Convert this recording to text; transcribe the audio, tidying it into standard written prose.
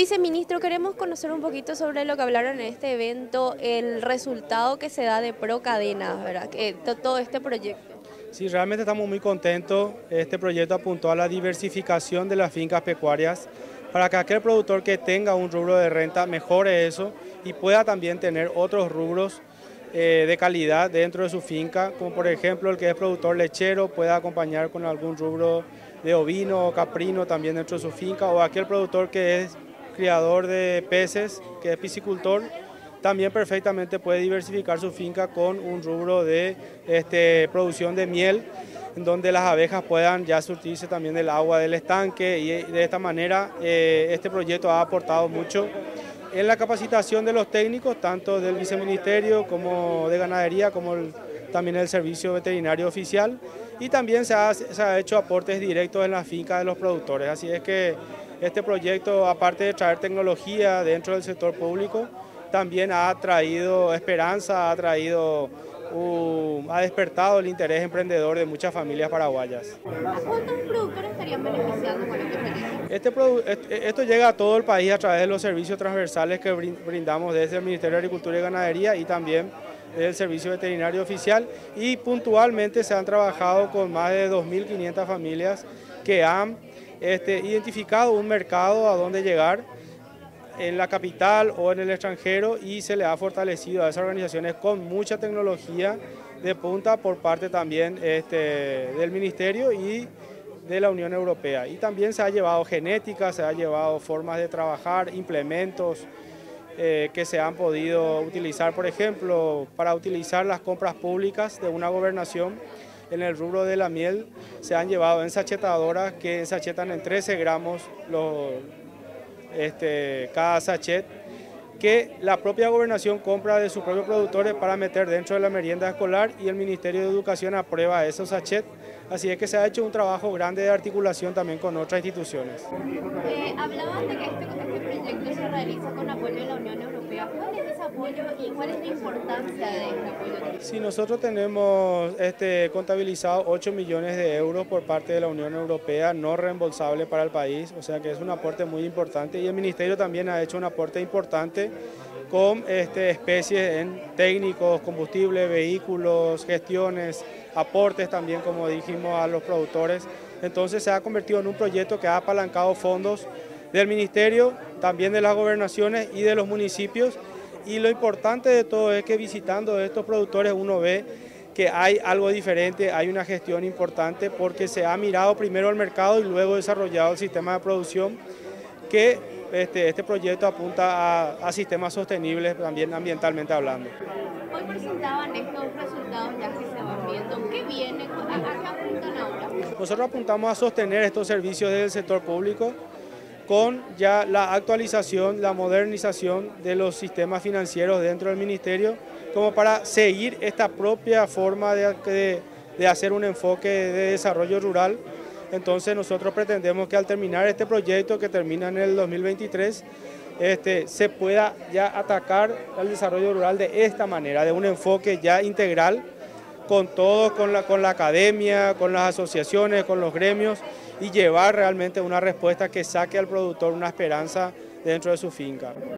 Viceministro, queremos conocer un poquito sobre lo que hablaron en este evento, el resultado que se da de Procadenas, ¿verdad? Todo este proyecto. Sí, realmente estamos muy contentos. Este proyecto apuntó a la diversificación de las fincas pecuarias para que aquel productor que tenga un rubro de renta mejore eso y pueda también tener otros rubros de calidad dentro de su finca, como por ejemplo el que es productor lechero pueda acompañar con algún rubro de ovino o caprino también dentro de su finca, o aquel productor que es criador de peces, que es piscicultor, también perfectamente puede diversificar su finca con un rubro de producción de miel, en donde las abejas puedan ya surtirse también del agua del estanque, y de esta manera este proyecto ha aportado mucho en la capacitación de los técnicos, tanto del viceministerio como de ganadería, como también el servicio veterinario oficial, y también se ha hecho aportes directos en las fincas de los productores. Así es que este proyecto, aparte de traer tecnología dentro del sector público, también ha traído esperanza, ha despertado el interés emprendedor de muchas familias paraguayas. ¿A cuántos productores estarían beneficiando con este proyecto? Esto llega a todo el país a través de los servicios transversales que brindamos desde el Ministerio de Agricultura y Ganadería y también del Servicio Veterinario Oficial, y puntualmente se han trabajado con más de 2.500 familias que han identificado un mercado a donde llegar en la capital o en el extranjero, y se le ha fortalecido a esas organizaciones con mucha tecnología de punta por parte también del Ministerio y de la Unión Europea. Y también se ha llevado genética, se ha llevado formas de trabajar, implementos que se han podido utilizar, por ejemplo, para utilizar las compras públicas de una gobernación. En el rubro de la miel se han llevado ensachetadoras que ensachetan en 13 gramos cada sachet, que la propia gobernación compra de sus propios productores para meter dentro de la merienda escolar, y el Ministerio de Educación aprueba esos sachets. Así es que se ha hecho un trabajo grande de articulación también con otras instituciones. Hablaban de que este proyecto se realiza con apoyo de la Unión Europea. ¿Cuál es ese apoyo y cuál es la importancia de este apoyo? Sí, nosotros tenemos contabilizado 8 millones de euros por parte de la Unión Europea, no reembolsable para el país, o sea que es un aporte muy importante, y el Ministerio también ha hecho un aporte importante con especies en técnicos, combustible, vehículos, gestiones, aportes también, como dijimos, a los productores. Entonces se ha convertido en un proyecto que ha apalancado fondos del Ministerio, también de las gobernaciones y de los municipios. Y lo importante de todo es que visitando estos productores uno ve que hay algo diferente, hay una gestión importante, porque se ha mirado primero al mercado y luego desarrollado el sistema de producción, que este proyecto apunta a sistemas sostenibles también ambientalmente hablando. Hoy presentaban estos resultados ya que se van viendo. ¿Qué viene? ¿A qué apuntan ahora? Nosotros apuntamos a sostener estos servicios del sector público con ya la actualización, la modernización de los sistemas financieros dentro del Ministerio, como para seguir esta propia forma de hacer un enfoque de desarrollo rural. Entonces nosotros pretendemos que al terminar este proyecto, que termina en el 2023, se pueda ya atacar al desarrollo rural de esta manera, de un enfoque ya integral, con todos, con la academia, con las asociaciones, con los gremios, y llevar realmente una respuesta que saque al productor una esperanza dentro de su finca.